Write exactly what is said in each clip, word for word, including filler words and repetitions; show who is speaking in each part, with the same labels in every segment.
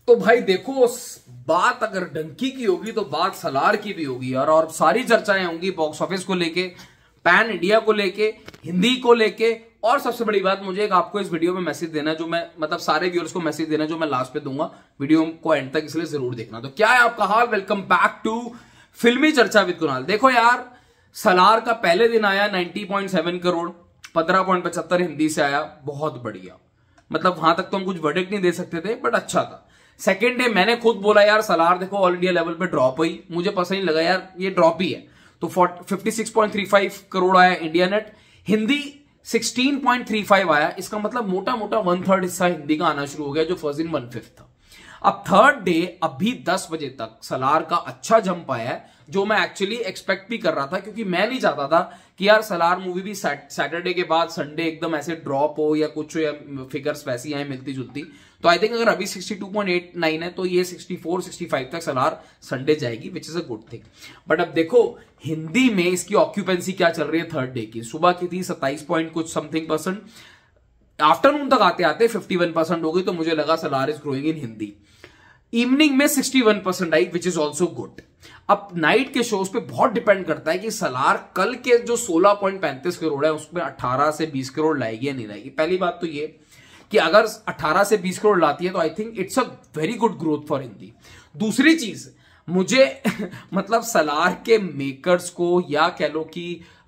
Speaker 1: तो भाई देखो, बात अगर डंकी की होगी तो बात सलार की भी होगी यार, और सारी चर्चाएं होंगी बॉक्स ऑफिस को लेके, पैन इंडिया को लेके, हिंदी को लेके, और सबसे बड़ी बात मुझे एक आपको इस वीडियो में मैसेज देना, जो मैं मतलब सारे व्यूअर्स को मैसेज देना, जो मैं लास्ट पे दूंगा, वीडियो को एंड तक इसलिए जरूर देखना। तो क्या है आपका हाल, वेलकम बैक टू फिल्मी चर्चा विद कुणाल। देखो यार, सलार का पहले दिन आया नब्बे पॉइंट सात करोड़, पंद्रह पॉइंट पचहत्तर हिंदी से आया, बहुत बढ़िया। मतलब वहां तक तो हम कुछ वर्डिक्ट नहीं दे सकते थे, बट अच्छा था। सेकेंड डे मैंने खुद बोला यार सलार देखो ऑल इंडिया लेवल पे ड्रॉप हुई, मुझे पसंद नहीं लगा यार, ये ड्रॉप ही है। तो छप्पन पॉइंट तीस पाँच करोड़ आया इंडिया नेट, हिंदी सोलह पॉइंट तीस पाँच आया। इसका मतलब मोटा मोटा वन थर्ड हिस्सा हिंदी का आना शुरू हो गया, जो फर्स्ट दिन वन फिफ्थ था। अब थर्ड डे अभी दस बजे तक सलार का अच्छा जंप आया है, जो मैं एक्चुअली एक्सपेक्ट भी कर रहा था, क्योंकि मैं नहीं चाहता था कि यार सलार मूवी भी सैटरडे के बाद संडे एकदम ऐसे ड्रॉप हो या कुछ, या फिगर्स वैसी आए मिलती जुलती। तो आई थिंक अगर अभी बासठ पॉइंट आठ नौ है तो ये चौंसठ पैंसठ तक सलार संडे जाएगी, which is a good thing. But अब देखो हिंदी में इसकी ऑक्यूपेंसी क्या चल रही है थर्ड डे की। सुबह की थी सत्ताईस पॉइंट कुछ समथिंग परसेंट, आफ्टरनून तक आते आते इक्यावन परसेंट हो गई, तो मुझे लगा Salaar is growing in Hindi. Evening में इकसठ परसेंट आई, विच इज ऑल्सो गुड। अब नाइट के शोज पे बहुत डिपेंड करता है कि सलार कल के जो सोलह पॉइंट पैंतीस करोड़ है उसमें अठारह से बीस करोड़ लाएगी या नहीं लाएगी। पहली बात तो ये कि अगर अठारह से बीस करोड़ लाती है तो I think it's a very good growth for Hindi. दूसरी चीज, मुझे मतलब सलार के मेकर्स को, या कह लो कि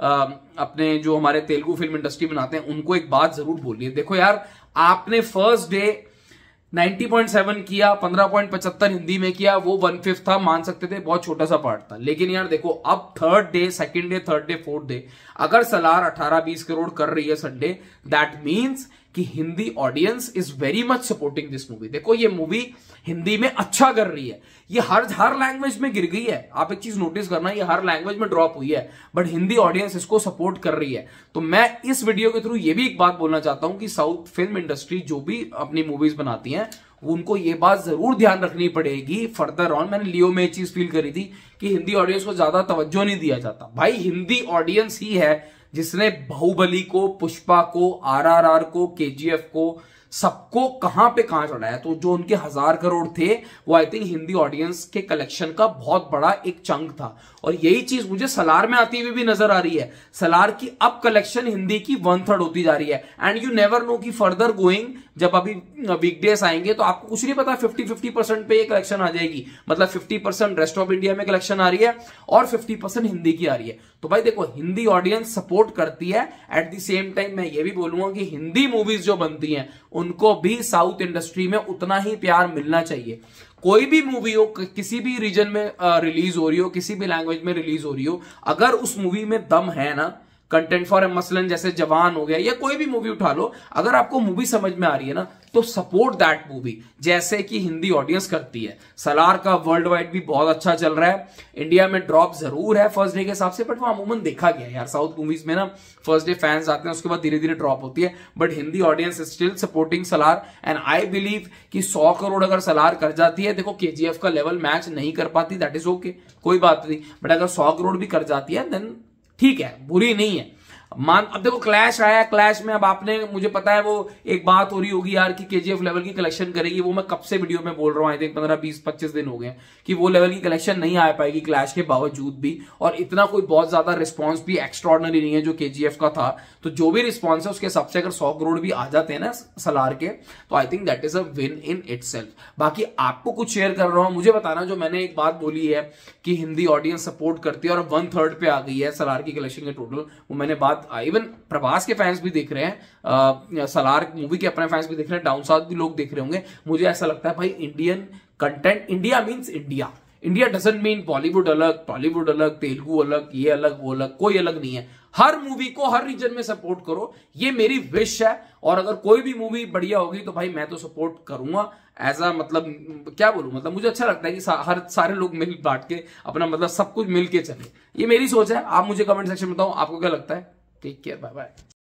Speaker 1: अपने जो हमारे तेलुगु फिल्म इंडस्ट्री बनाते हैं, उनको एक बात जरूर बोलिए। देखो यार, आपने फर्स्ट डे नब्बे पॉइंट सात किया, पंद्रह पॉइंट पचहत्तर हिंदी में किया, वो वन फिफ्थ था, मान सकते थे बहुत छोटा सा पार्ट था। लेकिन यार देखो, अब third day, second day, third day, fourth day अगर सलार अठारह बीस करोड़ कर रही है संडे, दैट मीन्स कि Hindi audience is very much supporting this movie. देखो ये मूवी हिंदी में अच्छा कर रही है, ये हर हर लैंग्वेज में गिर गई है। आप एक चीज नोटिस करना, ये हर लैंग्वेज में ड्रॉप हुई है, बट हिंदी ऑडियंस इसको सपोर्ट कर रही है। तो मैं इस वीडियो के थ्रू ये भी एक बात बोलना चाहता हूं कि साउथ फिल्म इंडस्ट्री जो भी अपनी मूवीज बनाती हैं, उनको ये बात जरूर ध्यान रखनी पड़ेगी फर्दर ऑन। मैंने लियो में ये चीज फील करी थी कि हिंदी ऑडियंस को ज्यादा तवज्जो नहीं दिया जाता। भाई हिंदी ऑडियंस ही है जिसने बाहुबली को, पुष्पा को, आरआरआर को, केजीएफ को, सबको कहां पे कहां चढ़ाया। तो जो उनके हजार करोड़ थे, वो आई थिंक हिंदी ऑडियंस के कलेक्शन का बहुत बड़ा एक चंक था। और यही चीज मुझे सलार में आती हुई भी नजर आ रही है। सलार की अब कलेक्शन हिंदी की वन थर्ड होती जा रही है, एंड यू नेवर नो कि फर्दर गोइंग जब अभी वीकडेज आएंगे तो आपको कुछ नहीं पता, फिफ्टी फिफ्टी परसेंट पे ये कलेक्शन आ जाएगी। मतलब fifty percent rest of India में कलेक्शन आ रही है और फिफ्टी परसेंट हिंदी की आ रही है। तो भाई देखो, हिंदी ऑडियंस सपोर्ट करती है। एट द सेम टाइम मैं ये भी बोलूंगा कि हिंदी मूवीज जो बनती हैं उनको भी साउथ इंडस्ट्री में उतना ही प्यार मिलना चाहिए। कोई भी मूवी हो, किसी भी रीजन में रिलीज हो रही हो, किसी भी लैंग्वेज में रिलीज हो रही हो, अगर उस मूवी में दम है ना, कंटेंट फॉर मसलन जैसे जवान हो गया, या कोई भी मूवी उठा लो, अगर आपको मूवी समझ में आ रही है ना, तो सपोर्ट दैट मूवी, जैसे कि हिंदी ऑडियंस करती है। सलार का वर्ल्ड वाइड भी बहुत अच्छा चल रहा है। इंडिया में ड्रॉप जरूर है फर्स्ट डे के हिसाब से, बट वो अमूमन देखा गया है यार। साउथ मूवीज में ना फर्स्ट डे फैंस आते हैं, उसके बाद धीरे धीरे ड्रॉप होती है, but Hindi audience still supporting Salaar. And I believe कि सौ करोड़ अगर सलार कर जाती है, देखो केजीएफ का लेवल मैच नहीं कर पाती, दैट इज ओके, कोई बात नहीं, बट अगर सौ करोड़ भी कर जाती है देन ठीक है, बुरी नहीं है। मान अब देखो क्लैश आया, क्लैश में अब आपने, मुझे पता है वो एक बात हो रही होगी यार कि केजीएफ लेवल की कलेक्शन करेगी, वो मैं कब से वीडियो में बोल रहा हूं, आई थिंक पंद्रह बीस पच्चीस दिन हो गए कि वो लेवल की कलेक्शन नहीं आ पाएगी क्लैश के बावजूद भी। और इतना कोई बहुत ज्यादा रिस्पॉन्स भी एक्स्ट्रॉर्डनरी नहीं है जो केजीएफ का था। तो जो भी रिस्पॉन्स है उसके हिसाब से अगर सौ करोड़ भी आ जाते हैं ना सलार के, तो I think that is a win in itself. बाकी आपको कुछ शेयर कर रहा हूं, मुझे बताना जो मैंने एक बात बोली है कि हिंदी ऑडियंस सपोर्ट करती है और वन थर्ड पे आ गई है सलार की कलेक्शन के टोटल, वो मैंने बात इवन प्रभास के फैंस भी देख रहे हैं, आ, सलार मूवी के अपने फैंस भी देख रहे हैं, डाउन साउथ भी लोग देख रहे होंगे। मुझे ऐसा लगता है भाई Indian content, India means India, India doesn't mean Bollywood अलग, टॉलीवुड अलग, तेलुगु अलग, ये अलग वो अलग, कोई अलग नहीं है। हर मूवी को हर रीजन में सपोर्ट करो, ये मेरी विश है। और अगर कोई भी मूवी बढ़िया होगी तो भाई मैं तो सपोर्ट करूंगा एज अ, मतलब क्या बोलूं, मतलब मुझे अच्छा लगता है कि सा, हर सारे लोग मिल बांट के अपना मतलब सब कुछ मिल के चले। ये मेरी सोच है, आप मुझे कमेंट सेक्शन में बताओ आपको क्या लगता है। Take care, bye bye.